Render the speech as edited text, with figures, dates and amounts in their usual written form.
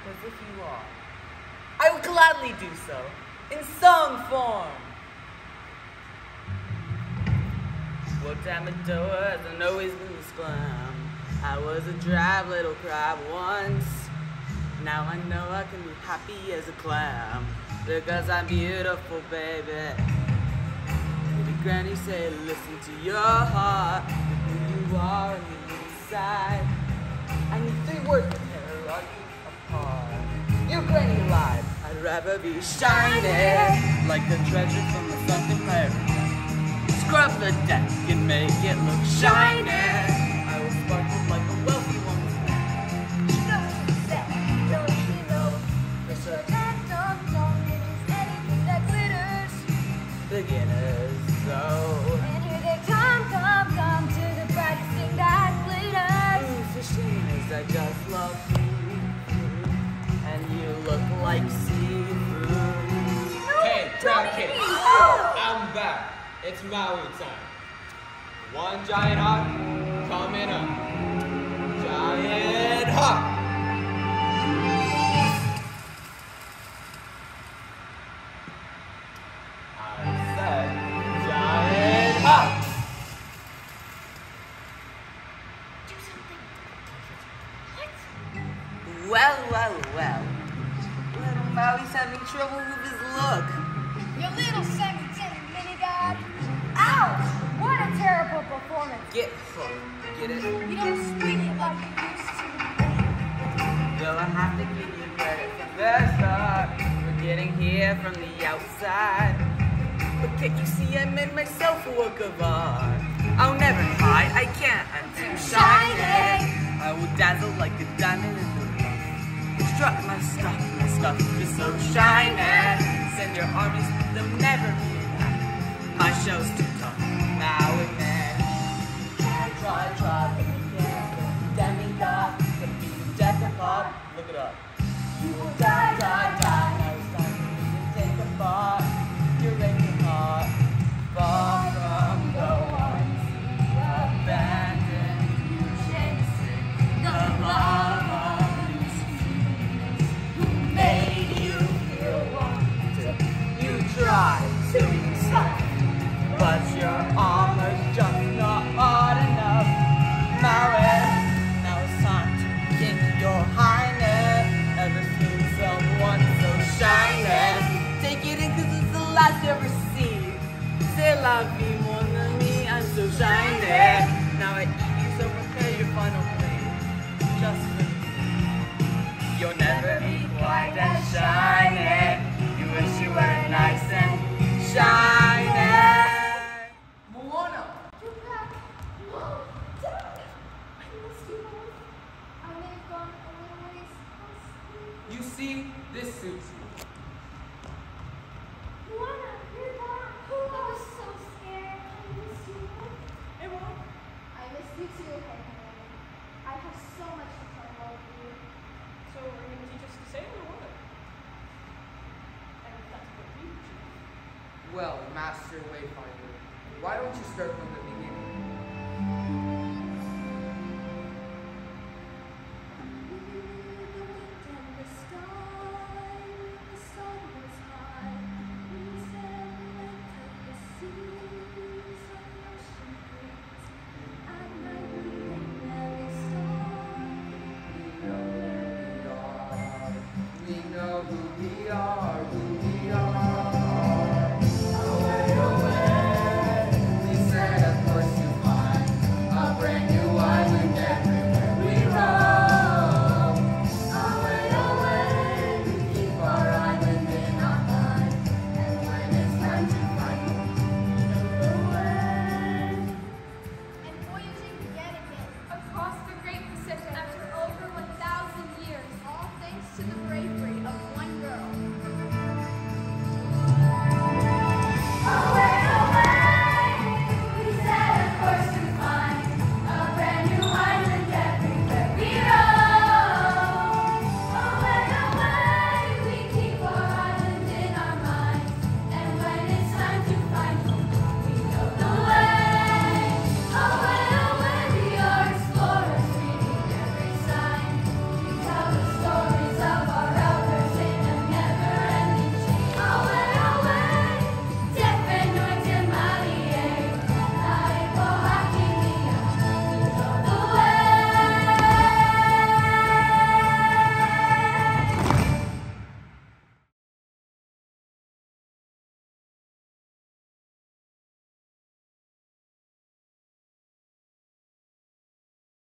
Because if you are, I would gladly do so, in song form. Worked at my doors and always been this glam. I was a drab little crab once. Now I know I can be happy as a clam. Because I'm beautiful, baby. Baby granny said, listen to your heart. Who you are on the inside. I need 3 words to tear us apart. Your granny lied. I'd rather be shining like a treasure from the sunken prairie. Scrub the deck and make it look shiny. I will sparkle like a wealthy woman's man. She knows that, don't she know? Fish or that don't it is anything that glitters. Beginners, so. And here they come to the brightest thing that glitters. Ooh, fishies, I just love food. And you look like seafood. Hey, crowd kids, I'm back. It's Maui time. One giant hawk coming up. Giant hawk. I said giant hawk. Do something. What? Well, well, well. Little Maui's having trouble with his look. You little semi-timid mini-god. Ouch! What a terrible performance. Get hooked, get it? You don't squeak it like you used to. Well, I have to give you credit for the start. We're getting here from the outside. But can't you see I made myself a work of art? I'll never hide, I can't, I'm too shiny. I will dazzle like a diamond in the rough. Strut my stuff is so shiny. Send your armies, they'll never be enough. My show's too tough, now and then. Try, but you can't. Demigod, the beat deck apart. Look it up. You will die. Now it's time for you to take apart your aching heart. Far from the ones who abandoned you, chasing the love of these humans who made you feel wanted. You try to stop, but your armor's just not hard enough. Now it's time to kick your highness. Ever seen someone so shiny? Take it in 'cause it's the last you ever see. C'est la vie, mon ami, I'm so shiny. Now I eat you, so prepare your final plate. Just for me. You'll never be quite as shiny. You wish you were nice and shiny. Moana. You're back. Whoa, Dad. I missed you both. I may have gone a little ways past you. You see, this suits you. Moana, you're back. I was so scared. I missed you. Hey, Mom. I missed you too, Henry. I have so much to tell all of you. So are you going to teach us to sail or what? And if that's what you choose. Well, Master Wayfinder, why don't you start from the beginning?